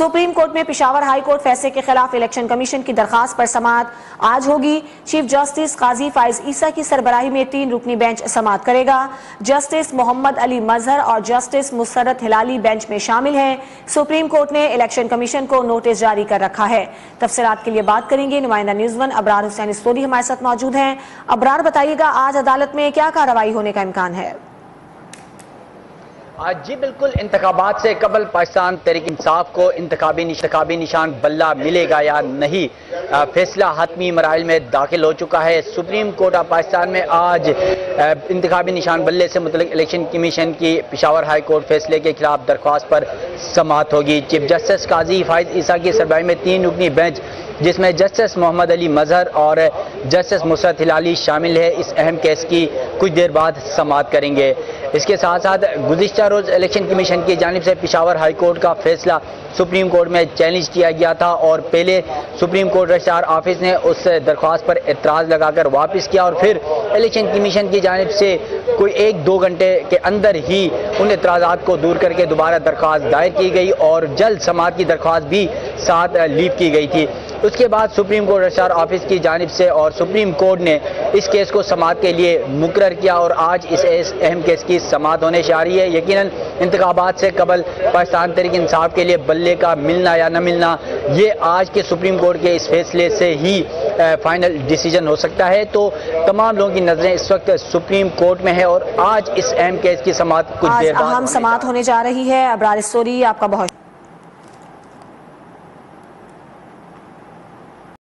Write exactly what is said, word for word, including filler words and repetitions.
Supreme court में Peshawar high court फैसले के खिलाफ इलेक्शन कमीशन की दरखास्त पर समाअत आज होगी। चीफ जस्टिस काजी फाइज ईसा की सरबराही में तीन रुकनी बेंच समाअत करेगा। जस्टिस मोहम्मद अली मजहर और जस्टिस मुसरत हिलाली बेंच में शामिल हैं। सुप्रीम कोर्ट ने इलेक्शन कमीशन को नोटिस जारी कर रखा है। तफसीलात के लिए बात करेंगे नुमाइंदा news one Abrar Hussain story हमारे साथ मौजूद हैं। अबरार, बताइएगा आज अदालत में क्या कार्रवाई होने का इम्कान है? जी बिल्कुल, इंतखाबात से कबल पाकिस्तान तहरीक इंसाफ को इंतखाबी इंतखाबी निशान बल्ला मिलेगा या नहीं, फैसला हतमी मराइल में दाखिल हो चुका है। सुप्रीम कोर्ट ऑफ पाकिस्तान में आज इंतखाबी निशान बल्ले से मुतल्लिक इलेक्शन कमीशन की पेशावर हाई कोर्ट फैसले के खिलाफ दरख्वास्त पर समाअत होगी। चीफ जस्टिस काजी फाइज ईसा की सरबराही में तीन रुकनी बेंच जिसमें जस्टिस मोहम्मद अली मजहर और जस्टिस मुसरत हिलाली शामिल है, इस अहम केस की कुछ देर बाद समाअत करेंगे। इसके साथ साथ गुज़िश्ता रोज इलेक्शन कमीशन की जानिब से पेशावर हाई कोर्ट का फैसला सुप्रीम कोर्ट में चैलेंज किया गया था और पहले सुप्रीम कोर्ट रजिस्ट्रार ऑफिस ने उस दरख्वास्त पर एतराज़ लगाकर वापस किया और फिर इलेक्शन कमीशन की जानिब से कोई एक दो घंटे के अंदर ही उन एतराज़ात को दूर करके दोबारा दरख्वास्त दायर की गई और जल्द समाअत की दरख्वास्त भी साथ लीव की गई थी। उसके बाद सुप्रीम कोर्ट रजिस्ट्रार ऑफिस की जानिब से और सुप्रीम कोर्ट ने इस केस को समाअत के लिए मुकर्रर किया और आज इस अहम केस की समाअत होने जा रही है। यकीनन इंतखाबात से कबल पाकिस्तान तहरीक इंसाफ के लिए बल्ले का मिलना या न मिलना, ये आज के सुप्रीम कोर्ट के इस फैसले से ही फाइनल डिसीजन हो सकता है। तो तमाम लोगों की नजरें इस वक्त सुप्रीम कोर्ट में है और आज इस अहम केस की समाअत कुछ देर बाद अहम समाअत होने जा रही है। अबरार स्टोरी, आपका बहुत